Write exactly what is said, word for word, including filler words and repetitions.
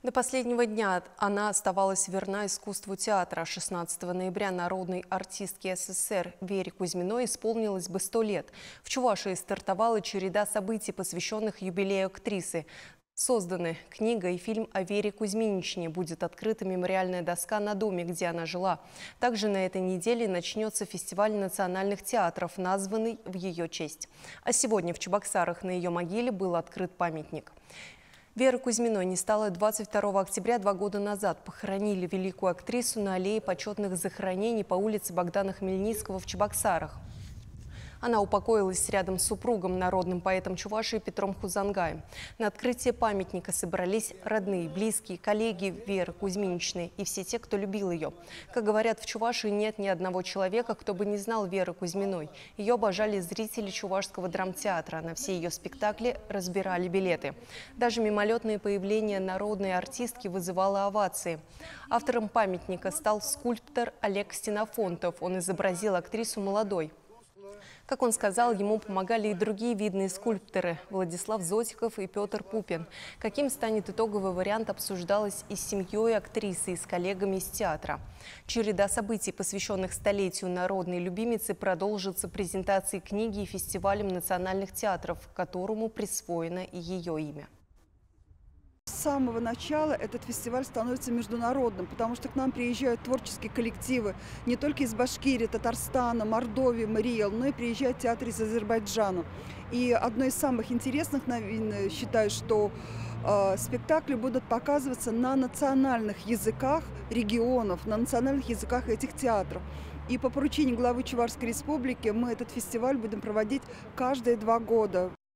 До последнего дня она оставалась верна искусству театра. шестнадцатого ноября народной артистке СССР Вере Кузьминой исполнилось бы сто лет. В Чувашии стартовала череда событий, посвященных юбилею актрисы. Созданы книга и фильм о Вере Кузьминичне. Будет открыта мемориальная доска на доме, где она жила. Также на этой неделе начнется фестиваль национальных театров, названный в ее честь. А сегодня в Чебоксарах на ее могиле был открыт памятник. Веры Кузьминой не стало двадцать второго октября два года назад. Похоронили великую актрису на аллее почетных захоронений по улице Богдана Хмельницкого в Чебоксарах. Она упокоилась рядом с супругом, народным поэтом Чувашии Петром Хузангаем. На открытие памятника собрались родные, близкие, коллеги Веры Кузьминичной и все те, кто любил ее. Как говорят, в Чувашии нет ни одного человека, кто бы не знал Веры Кузьминой. Ее обожали зрители Чувашского драмтеатра. На все ее спектакли разбирали билеты. Даже мимолетное появление народной артистки вызывало овации. Автором памятника стал скульптор Олег Стенофонтов. Он изобразил актрису молодой. Как он сказал, ему помогали и другие видные скульпторы – Владислав Зотиков и Петр Пупин. Каким станет итоговый вариант, обсуждалось и с семьей актрисы, и с коллегами из театра. Череда событий, посвященных столетию народной любимицы, продолжится презентацией книги и фестивалем национальных театров, которому присвоено и ее имя. С самого начала этот фестиваль становится международным, потому что к нам приезжают творческие коллективы не только из Башкирии, Татарстана, Мордовии, Мариэл, но и приезжают театры из Азербайджана. И одно из самых интересных новин, считаю, что э, спектакли будут показываться на национальных языках регионов, на национальных языках этих театров. И по поручению главы Чувашской республики мы этот фестиваль будем проводить каждые два года.